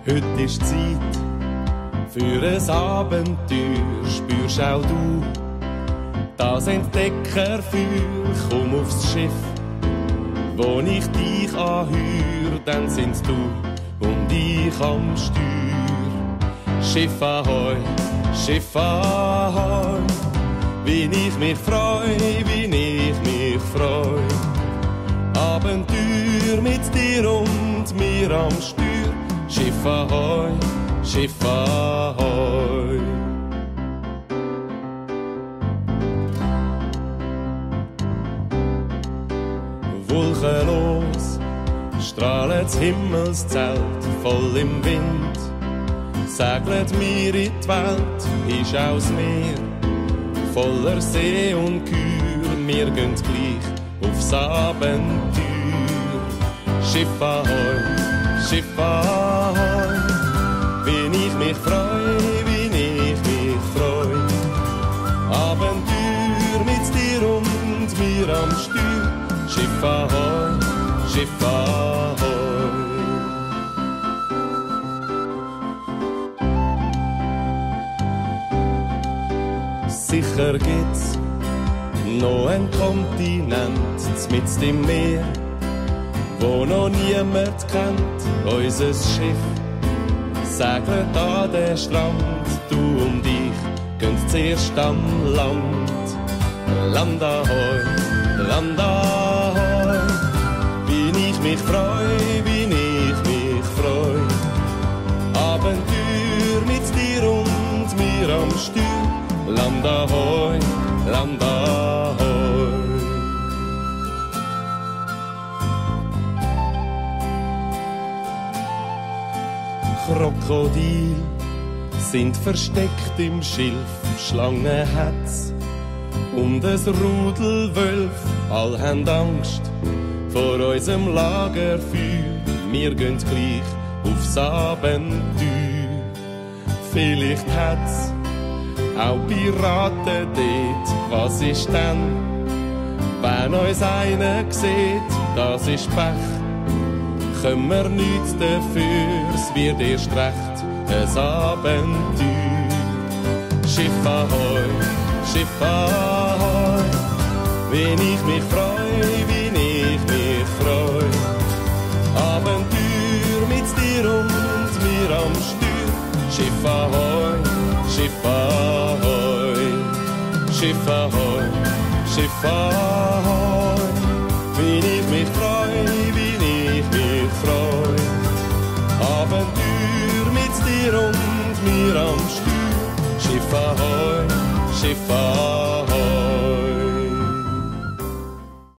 Heute ist Zeit für ein Abenteuer, spürst auch du das Entdeckerfeuer. Komm aufs Schiff, wo ich dich anheuer, dann sind's du und ich am Steuer. Schiff ahoi, Schiff ahoi, wie ich mich freu, wie ich mich freu. Abenteuer mit dir und mir am Steuer. Schiff ahoi, Schiff ahoi. Wolkenlos strahlt das Himmelszelt voll im Wind. Segelt mir in die Welt, ist auch das Meer voller See und Kühe. Wir gehen gleich aufs Abenteuer. Schiff ahoi, Schiff ahoi, wie ich mich freu, wie ich mich freu. Abenteuer mit dir und mir am Steuer. Schiff ahoi, Schiff ahoi. Sicher gibt's noch ein Kontinent mit dem Meer, wo noch niemand kennt. Unser Schiff segelt an den Strand, du und ich gehen zuerst am Land. Land ahoi, Land ahoi, wie ich mich freu, wie ich mich freu. Abenteuer mit dir und mir am Steuer. Land ahoi, Land ahoi. Krokodil sind versteckt im Schilf, Schlangen hat's und ein Rudel Wölf. All haben Angst vor unserem Lagerfeuer. Wir gehen gleich aufs Abenteuer. Vielleicht hat's auch Piraten dort. Was ist denn, wenn uns einer sieht? Das ist Pech, können wir nichts dafür, es wird erst recht ein Abenteuer. Schiff ahoi, Schiff ahoi, wie ich mich freu, wie ich mich freu. Abenteuer mit dir und mir am Steuer. Schiff ahoi, Schiff ahoi, Schiff ahoi, Schiff ahoi, wie ich mich freu, wie ich mich freu. Abenteuer mit dir und mir am Steuer. Schiff ahoi, Schiff ahoi.